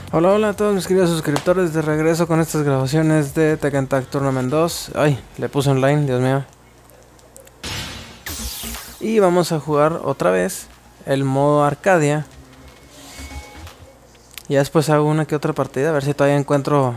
Hola, hola a todos mis queridos suscriptores, de regreso con estas grabaciones de Tekken Tag Tournament 2. Ay, le puse online, Dios mío. Y vamos a jugar otra vez el modo Arcadia. Y después hago una que otra partida, a ver si todavía encuentro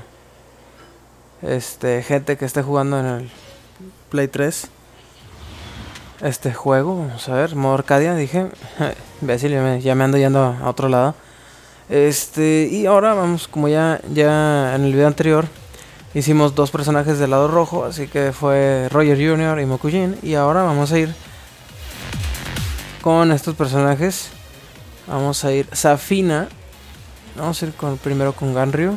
gente que esté jugando en el Play 3 este juego. Vamos a ver, modo Arcadia, dije. Imbécil, ya me ando yendo a otro lado. Y ahora vamos, como ya en el video anterior hicimos dos personajes del lado rojo, así que fue Roger Jr. y Mokujin. Y ahora vamos a ir con estos personajes. Vamos a ir Zafina. Vamos a ir primero con Ganryu.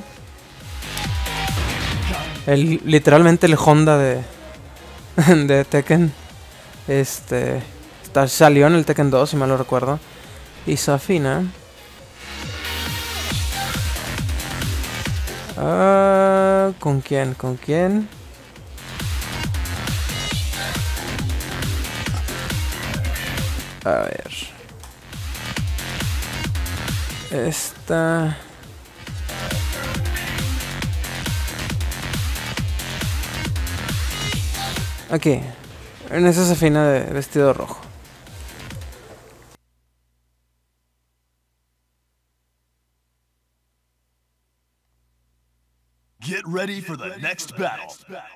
Literalmente el Honda de Tekken. Salió en el Tekken 2, si mal no recuerdo. Y Zafina. ¿Con quién? ¿Con quién? A ver. Esta. Aquí. En esa Zafina de vestido rojo. Get ready for the next battle.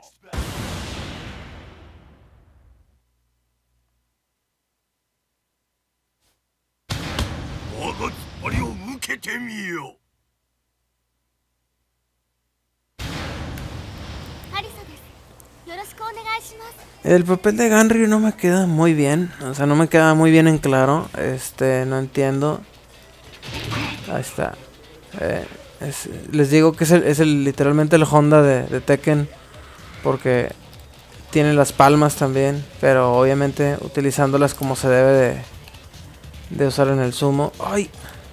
El papel de Ganryu no me queda muy bien. O sea, no me queda muy bien en claro. No entiendo. Ahí está. Les digo que es literalmente el Honda de Tekken. Porque tiene las palmas también. Pero obviamente utilizándolas como se debe de usar en el sumo. ¡Ay!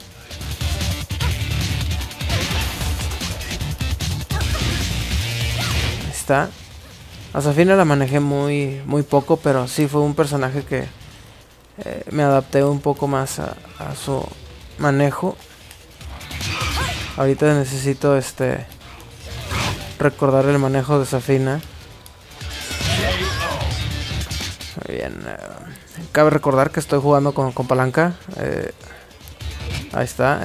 Ahí está. A Zafina la manejé muy poco, pero sí fue un personaje que me adapté un poco más a su manejo. Ahorita necesito recordar el manejo de Zafina. Muy bien. Cabe recordar que estoy jugando con palanca. Ahí está.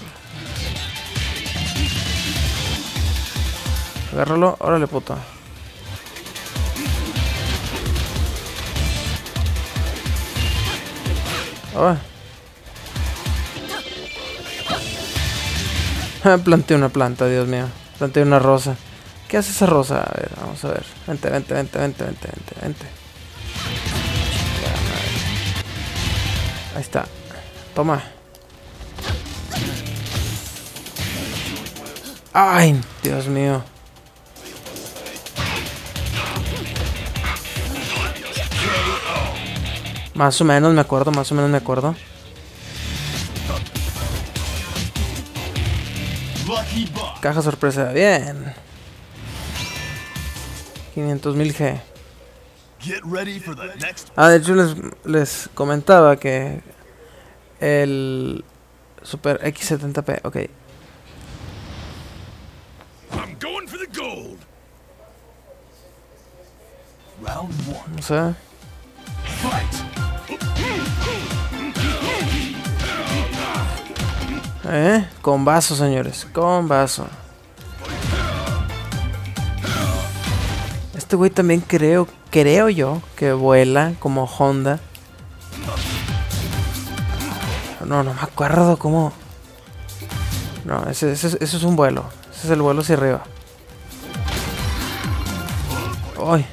Agárralo. Órale, puto. Oh. Planté una planta, Dios mío. Planté una rosa. ¿Qué hace esa rosa? A ver, vamos a ver. Vente. Ahí está. Toma. Ay, Dios mío. Más o menos me acuerdo. Caja sorpresa, bien. 500.000 G. De hecho les comentaba que el Super X70P, ok. No sé. Con vaso, señores, con vaso. Este güey también creo yo que vuela como Honda. No me acuerdo cómo. No, ese es un vuelo. Ese es el vuelo hacia arriba. ¡Ay!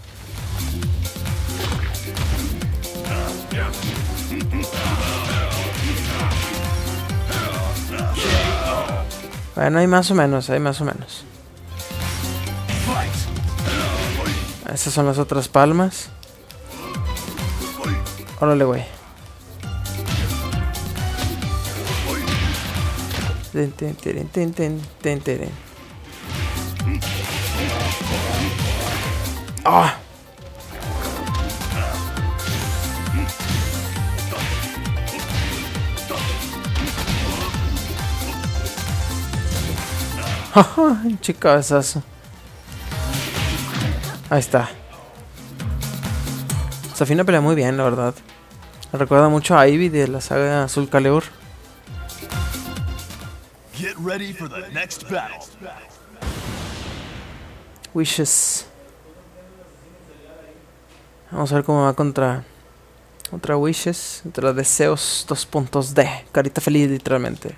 Bueno, hay más o menos. Esas son las otras palmas. Órale, güey. ¡Ah! Chica besazo. Ahí está. Zafina pelea muy bien, la verdad. Me recuerda mucho a Ivy de la saga Soul Calibur. Get ready for the next battle. Wishes. Vamos a ver cómo va contra Wishes. Contra Deseos 2.D. Carita feliz, literalmente.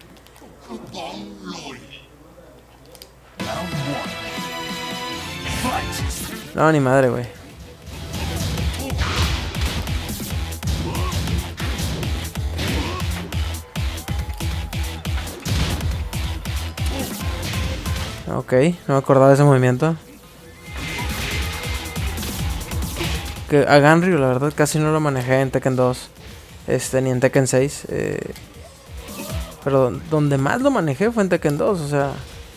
No, ni madre, güey. Ok, no me acordaba de ese movimiento. Que a Ganryu la verdad casi no lo manejé en Tekken 2. Ni en Tekken 6. Pero donde más lo manejé fue en Tekken 2, o sea.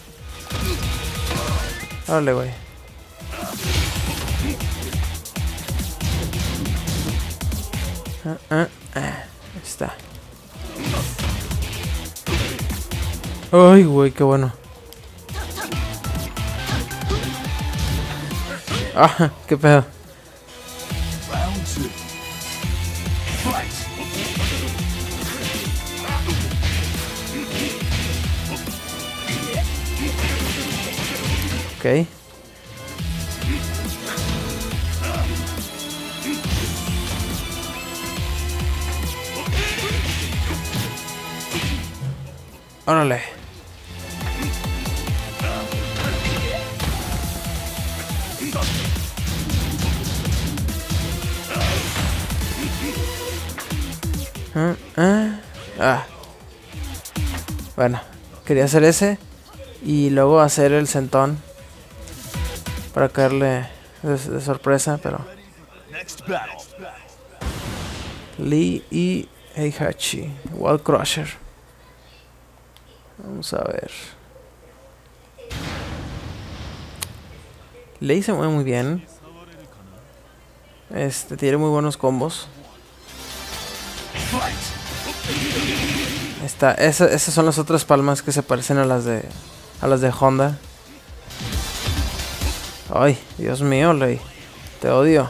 Órale, güey. Ahí está. Ay, güey, qué bueno. Ah, qué pedo. Ok. Órale. Bueno, quería hacer ese y luego hacer el sentón para caerle de sorpresa, pero Lee y Heihachi, Wall Crusher. Vamos a ver. Lee se mueve muy bien. Tiene muy buenos combos. Esas son las otras palmas que se parecen a las de Honda. Ay, Dios mío, Lei. Te odio.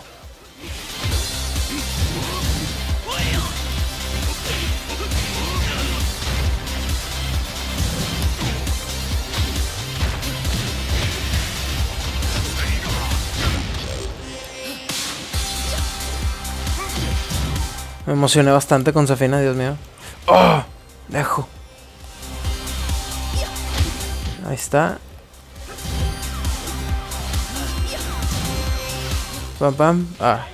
Me emocioné bastante con Zafina, Dios mío. ¡Oh! Dejo. Ahí está. Pam, pam. Ah.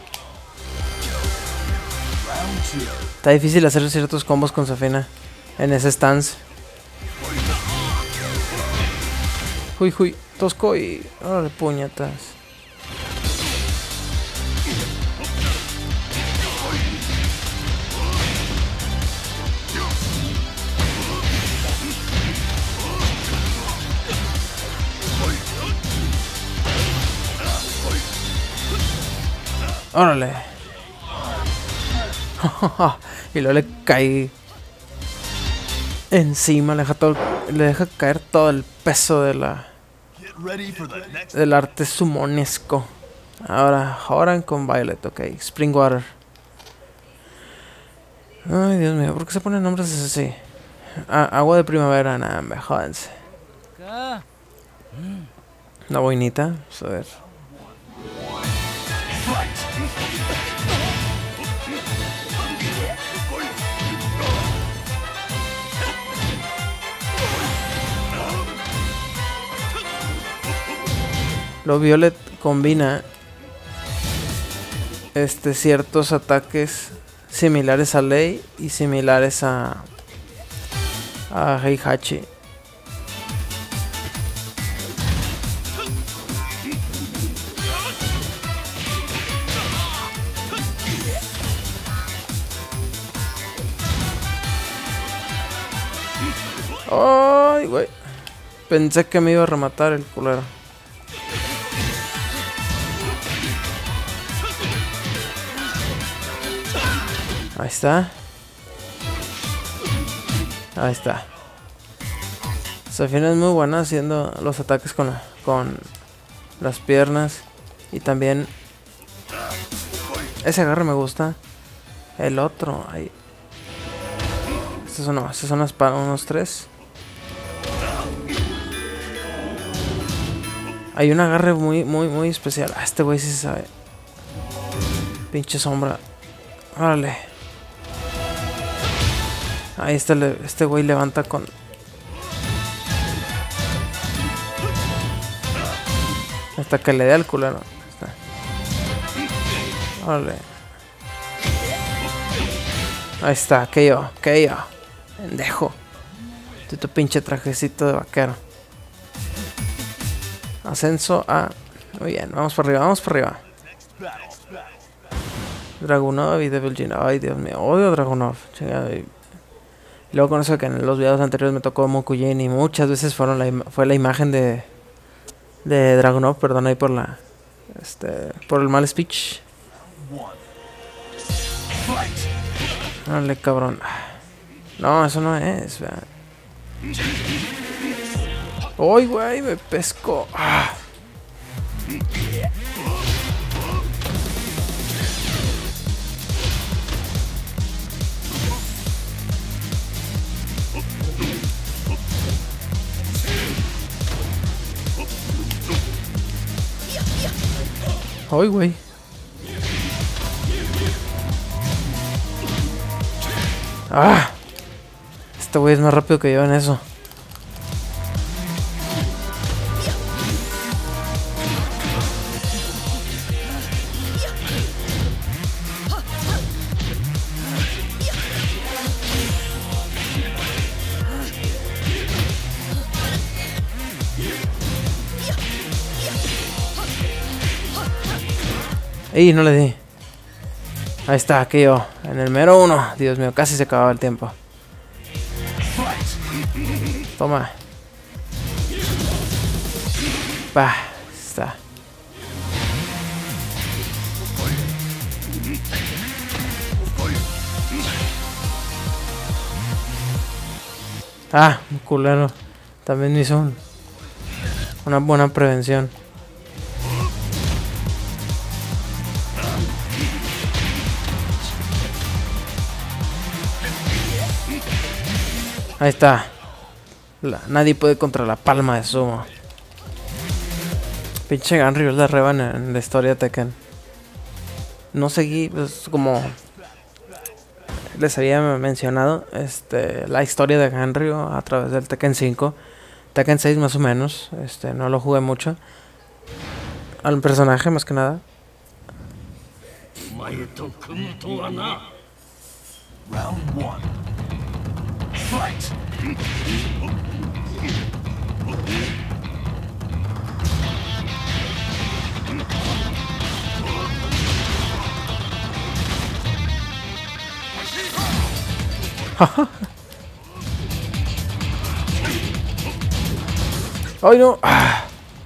Está difícil hacer ciertos combos con Zafina en ese stance. Uy, uy. Tosco y... órale, puñetas. Órale. Y luego le caí encima, le deja caer todo el peso del arte sumonesco. Ahora Horan con Violet, ok. Springwater. Ay, Dios mío, ¿por qué se ponen nombres así? Agua de primavera, nada, jódense. Una boinita, vamos a ver. Lo Violet combina ciertos ataques similares a Lei y similares a Heihachi. Ay, güey. Pensé que me iba a rematar el culero. Ahí está. Ahí está. Zafina es muy buena haciendo los ataques con las piernas. Y también ese agarre me gusta. El otro, ahí. Estos son unos 3. Hay un agarre muy especial. Ah, este güey sí se sabe. Pinche sombra. Órale. Ahí está, este güey levanta con... Hasta que le dé al culero. Órale. Ahí está, que yo. Pendejo. Tu pinche trajecito de vaquero. Ascenso a... Muy bien, vamos para arriba. Dragunov y Devil Jin. Ay, Dios mío, odio Dragunov. Chingada. Y luego con eso que en los videos anteriores me tocó Mokujin y muchas veces fue la imagen de Dragunov, perdón ahí por la... por el mal speech. Dale, cabrón. No, eso no es. ¡Uy, güey! Me pesco. ¡Uy, güey! ¡Ah! Este güey es más rápido que yo en eso. ¡Ey! No le di. Ahí está, aquí yo. En el mero 1. Dios mío, casi se acababa el tiempo. Toma. Pa. Está. Ah, un culero. También me hizo una buena prevención. Ahí está. Nadie puede contra la palma de Sumo. Pinche Ganryu es la revan en la historia de Tekken. No seguí, pues como les había mencionado, la historia de Ganryu a través del Tekken 5. Tekken 6 más o menos. No lo jugué mucho. Al personaje más que nada. Round 1. Fight! ¡Ay, no! Ah.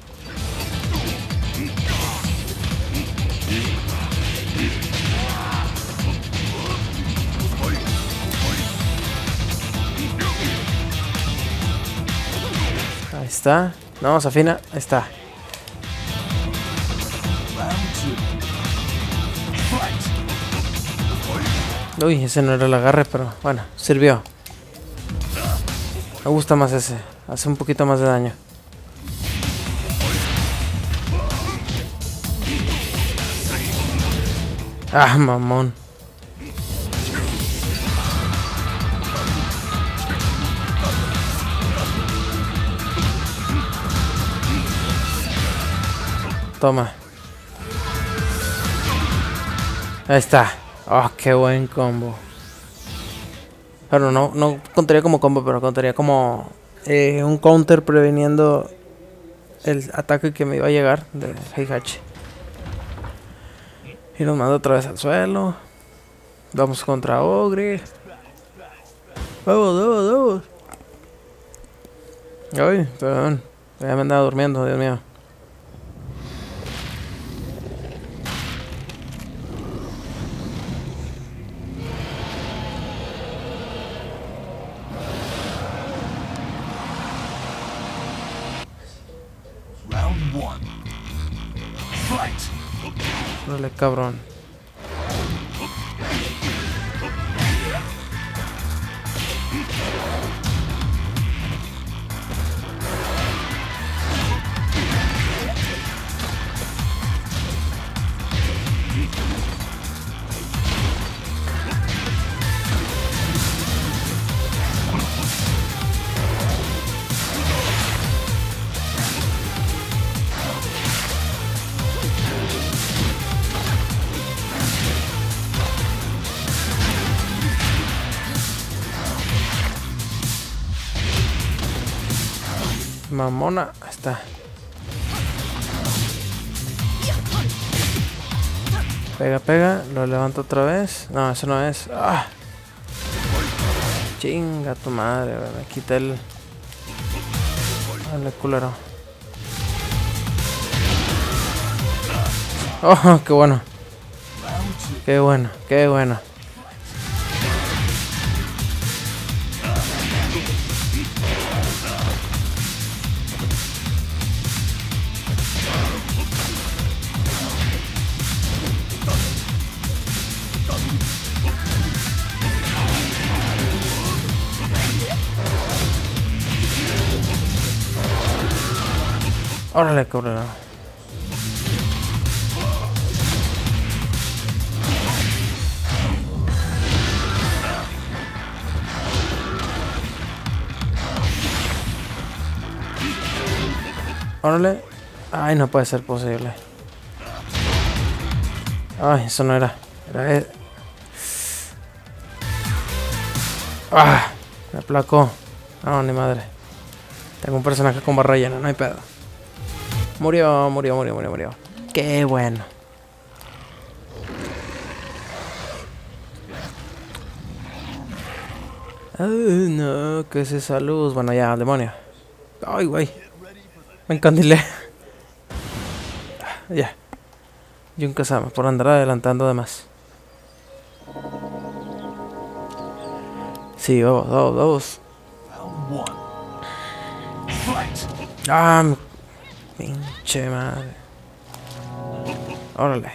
Ahí está. No, Zafina. Ahí está. Uy, ese no era el agarre, pero bueno, sirvió. Me gusta más ese. Hace un poquito más de daño. Ah, mamón. Toma. Ahí está. Oh, qué buen combo. Pero no contaría como combo, pero contaría como un counter previniendo el ataque que me iba a llegar de Heihachi. Y nos manda otra vez al suelo. Vamos contra Ogre. Vamos. Ay, perdón. Ya me andaba durmiendo, Dios mío. one. Fight! Órale, cabrón. Mamona, ahí está. Pega, pega, lo levanto otra vez. No, eso no es. ¡Ah! Chinga tu madre, me quita el... Dale, culero. Oh, qué bueno. Qué bueno, qué bueno. Órale, cabrón. Órale. Ay, no puede ser posible. Ay, eso no era. Era... Ah, me aplacó. No, ni madre. Tengo un personaje con barra llena, no hay pedo. Murió. Qué bueno. Ay, no, ¿qué es esa luz? Bueno, ya, demonio. Ay, güey. Me encandilé. Ya. Jun Kazama, por andar adelantando de más. Sí, vamos. Round one. Fight! Ah, pinche madre. Órale.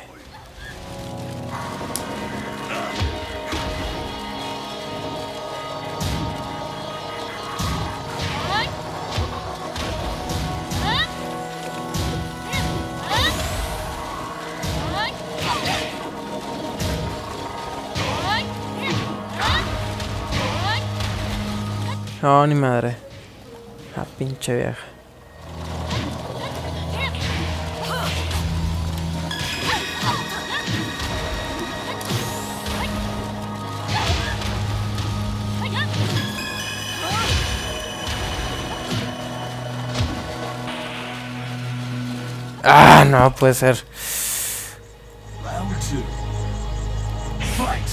No, ni madre. Ah, pinche vieja. Ah, no puede ser. Round two. Fight!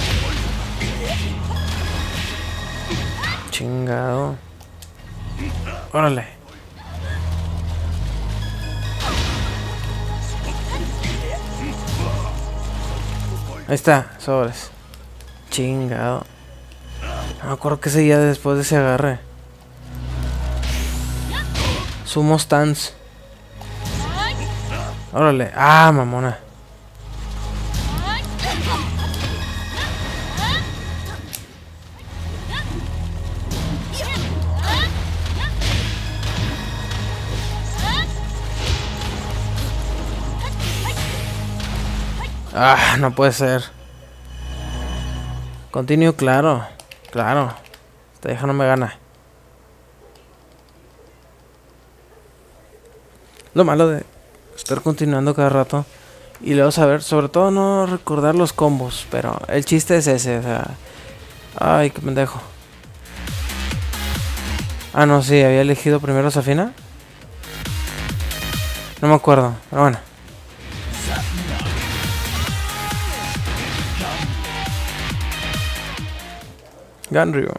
Chingado. Órale. Ahí está, sobres. Chingado. No me acuerdo que seguía después de ese agarre. Sumo stance. Órale. Ah, mamona. Ah, no puede ser. Continue, claro. Claro. Esta vieja no me gana. Lo malo de estar continuando cada rato y luego saber, sobre todo no recordar los combos, pero el chiste es ese, o sea... Ay, qué pendejo. Ah, no, sí, había elegido primero Safina. No me acuerdo, pero bueno. Ganryu.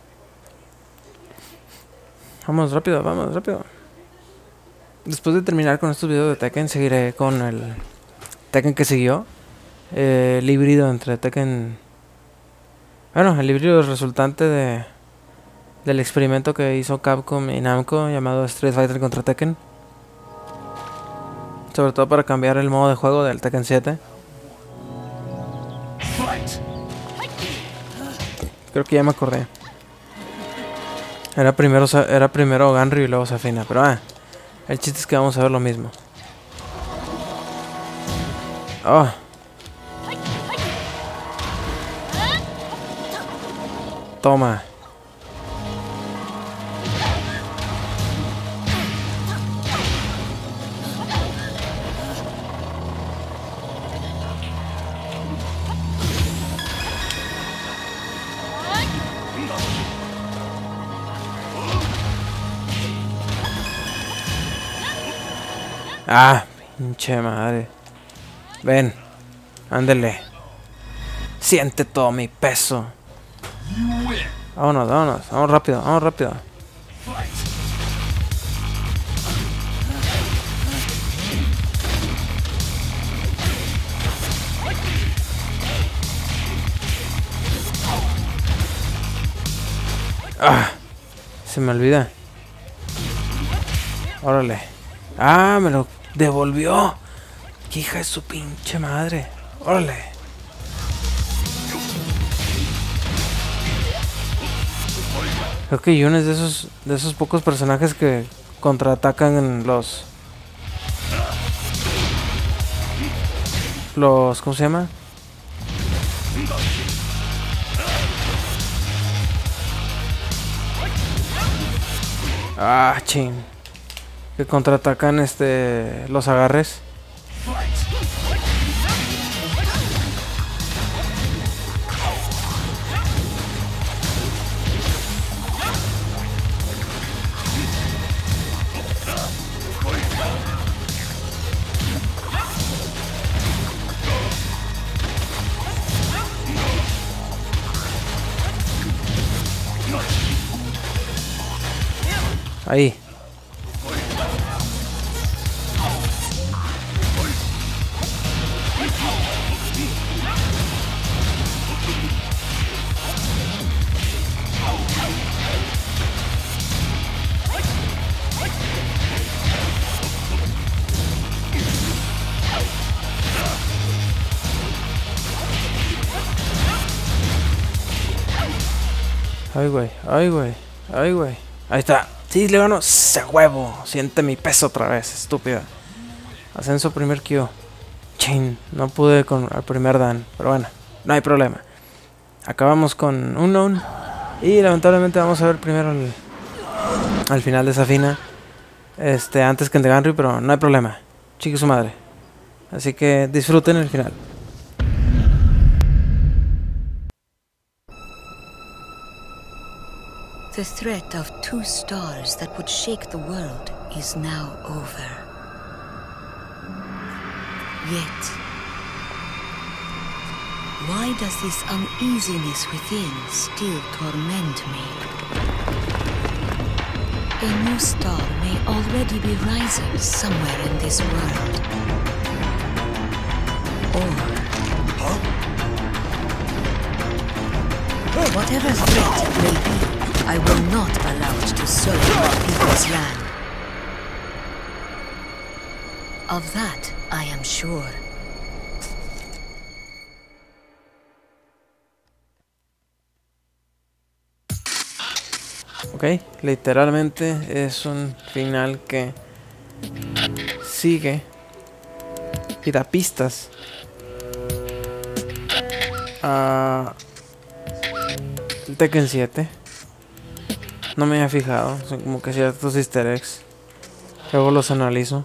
Vamos rápido, vamos rápido. Después de terminar con estos videos de Tekken, seguiré con el Tekken que siguió. El híbrido entre Tekken... Bueno, el híbrido resultante del experimento que hizo Capcom y Namco llamado Street Fighter contra Tekken. Sobre todo para cambiar el modo de juego del Tekken 7. Fight. Creo que ya me acordé. Era primero Ganryu y luego Zafina. Pero el chiste es que vamos a ver lo mismo. Oh. Toma. Ah, pinche madre. Ven, ándele. Siente todo mi peso. You win. Vámonos, vámonos, vamos rápido, vamos rápido. Fight. Ah, se me olvida. Órale. Ah, me lo devolvió. ¡Qué hija de su pinche madre! ¡Órale! Creo que Yun es de esos pocos personajes que contraatacan en los... ¿Cómo se llama? Ah, chin. Que contraatacan los agarres. Fight. Ahí. Ay, güey, ay, güey, ay, güey. Ahí está. Sí, le gano. ¡Se huevo! Siente mi peso otra vez, estúpida. Ascenso primer Q. Chin, no pude con el primer Dan. Pero bueno, no hay problema. Acabamos con Unknown. Y lamentablemente vamos a ver primero al final de Zafina. Antes que el de Ganryu, pero no hay problema. Chique su madre. Así que disfruten el final. The threat of 2 stars that would shake the world is now over. Yet, why does this uneasiness within still torment me? A new star may already be rising somewhere in this world. Or... whatever threat it may be, I will not allow it to sow my people's land. Of that, I am sure. Ok, literalmente es un final que sigue y da pistas a Tekken 7. No me había fijado, son como que ciertos easter eggs. Luego los analizo.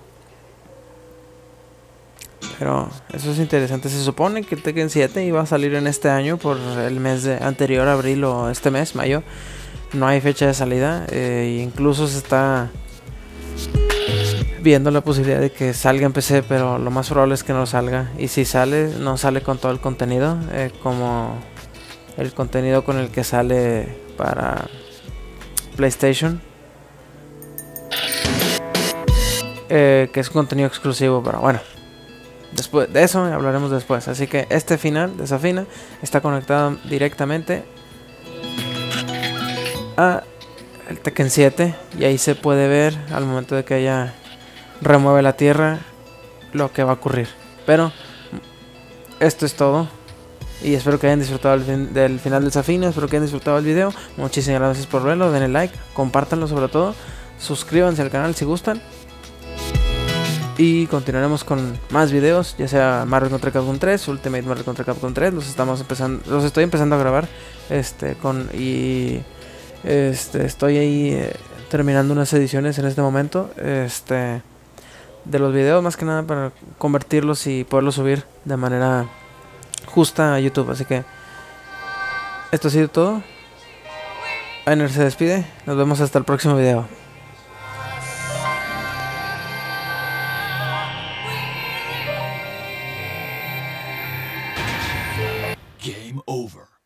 Pero eso es interesante. Se supone que el Tekken 7 iba a salir en este año por el mes anterior, abril o este mes, mayo. No hay fecha de salida. Incluso se está viendo la posibilidad de que salga en PC, pero lo más probable es que no salga. Y si sale, no sale con todo el contenido, como el contenido con el que sale para PlayStation, que es contenido exclusivo. Pero bueno, después de eso hablaremos después. Así que este final de Zafina está conectado directamente a el Tekken 7, y ahí se puede ver al momento de que ella remueve la tierra lo que va a ocurrir. Pero esto es todo. Y espero que hayan disfrutado del final del Zafina. Espero que hayan disfrutado el video. Muchísimas gracias por verlo. Denle like, compártanlo sobre todo. Suscríbanse al canal si gustan. Y continuaremos con más videos, ya sea Marvel contra Capcom 3, Ultimate Marvel contra Capcom 3. Los estoy empezando a grabar. Estoy ahí terminando unas ediciones en este momento. De los videos, más que nada para convertirlos y poderlos subir de manera justa a YouTube. Así que esto ha sido todo. Einer se despide. Nos vemos hasta el próximo video. Game over.